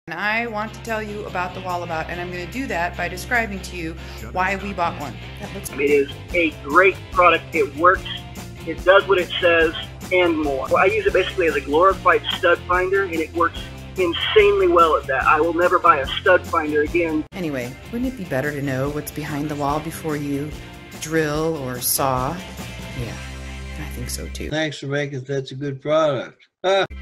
And I want to tell you about the Walabot, and I'm going to do that by describing to you why we bought one. It is a great product. It works. It does what it says and more. Well, I use it basically as a glorified stud finder, and it works insanely well at that. I will never buy a stud finder again. Anyway, wouldn't it be better to know what's behind the wall before you drill or saw? Yeah, I think so too. Thanks for making such a good product.